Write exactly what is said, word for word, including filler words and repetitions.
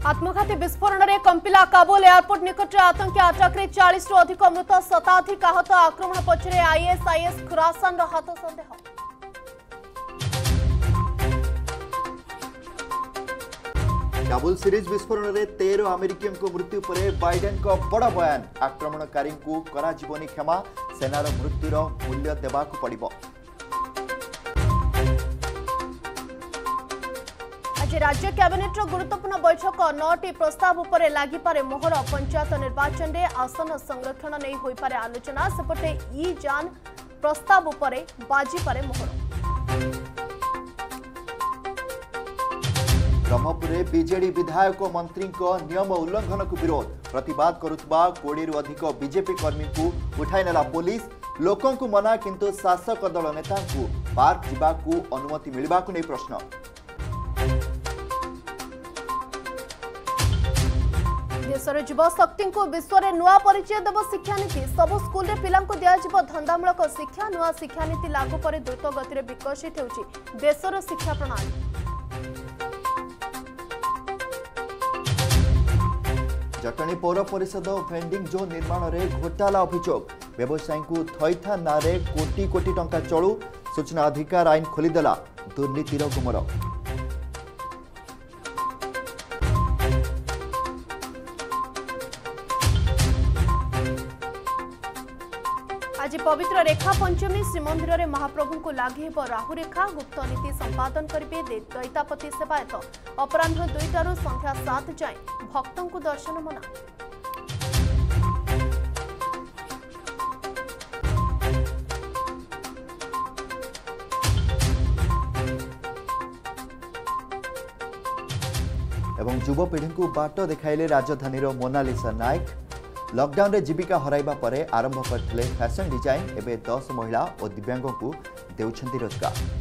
आत्मघाती विस्फोरण में कंपिला काबुल एयरपोर्ट निकट में आतंकी आटाक चालीस रु अधिक मृत शताधिक आहत आक्रमण पछरे आईएसआईएस खुरासान हाथ सन्देह। काबुल सीरीज विस्फोरण में तेरह अमेरिकियों को मृत्यु पर बाइडेन को बड़ बयान आक्रमणकारी को करा जीवनी क्षमा सेनार मृत्युर मूल्य देवाक पड़िबो। आज राज्य कैबिनेट गुरुत्वपूर्ण बैठक नौटी प्रस्ताव उपर लागिपारे मोहर पंचायत निर्वाचन में आसन संरक्षण नहीं होई पारे आलोचना सेपटे ई जान प्रस्ताव उपर बाजिपारे मोहर। ब्रह्मपुर बीजेडी विधायक मंत्री नियम उल्लंघन को विरोध प्रतिवाद करुवा कोड़ी रु अधिक बीजेपी कर्मी को उठाई नेला पुलिस लोकों को मना किंतु शासक दल नेता को पार्क जावाकू अनुमति मिलवा को नहीं प्रश्न। देशर युवा शक्ति को विश्व में नुआ परिचय देव शिक्षानीति सबु स्कूल रे पिला दिज्व धंदामूलक शिक्षा नुआ शिक्षानीति लागू पर द्रुत गति विकसित होउछि देशर शिक्षा प्रणाली। जटणी पौर परिषद भेंडिंग जोन निर्माण में घोटाला अभियोग व्यवसायी को थईथा नारे कोटी कोटी टंका चलू सूचना अधिकार आईन खोलीदेला दुर्नीतिर गुमर। आज पवित्र रेखा पंचमी श्रीमंदिर में महाप्रभु को लागी राहु रेखा गुप्त नीति संपादन करेंगे दैतापति सेवायत अपराह दुईटारू संध्या सात जाए भक्तों को दर्शन मना। एवं युवपीढ़ी को बाट देखाइले राजधानी मोनालिसा नायक लॉकडाउन रे जीविका हराइबा परे आरंभ करथिले फैशन डिजाइन एवं दस महिला और दिव्यांगों को देउछंती रोजगार।